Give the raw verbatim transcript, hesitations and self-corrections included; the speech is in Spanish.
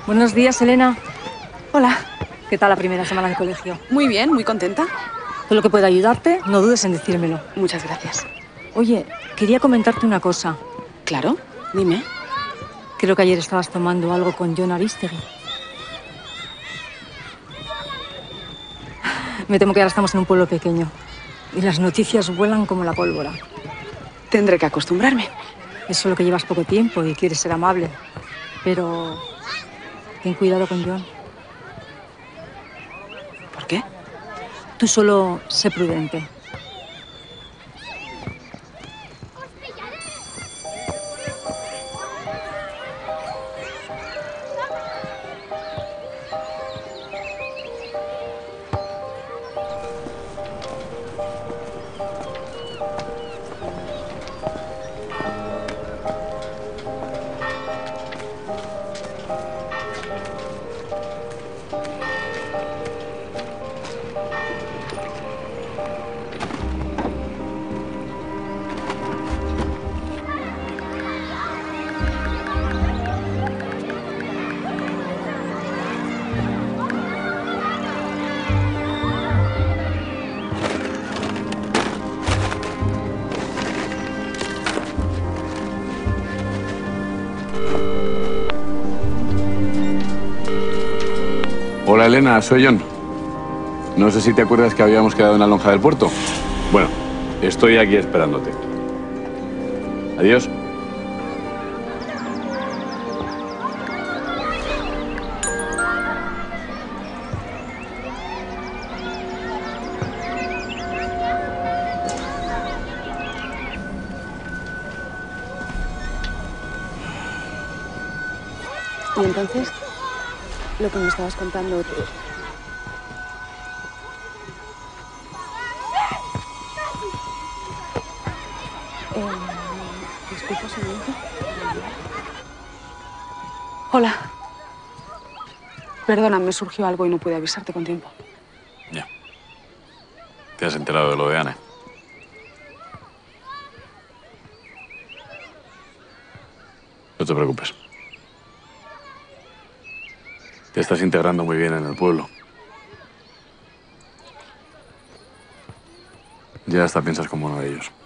Buenos días, Elena. Hola. ¿Qué tal la primera semana en el colegio? Muy bien, muy contenta. Todo lo que pueda ayudarte, no dudes en decírmelo. Muchas gracias. Oye, quería comentarte una cosa. Claro, dime. Creo que ayer estabas tomando algo con Jon Aristegui. Me temo que ahora estamos en un pueblo pequeño y las noticias vuelan como la pólvora. Tendré que acostumbrarme. Es solo que llevas poco tiempo y quieres ser amable. Pero ten cuidado con Jon. ¿Por qué? Tú solo sé prudente. Hola Elena, soy Jon. No sé si te acuerdas que habíamos quedado en la lonja del puerto. Bueno, estoy aquí esperándote. Adiós. Y entonces, lo que me estabas contando... Eh, disculpa un momento. Hola. Perdona, me surgió algo y no pude avisarte con tiempo. Ya. ¿Te has enterado de lo de Anne? No te preocupes. Te estás integrando muy bien en el pueblo. Ya hasta piensas como uno de ellos.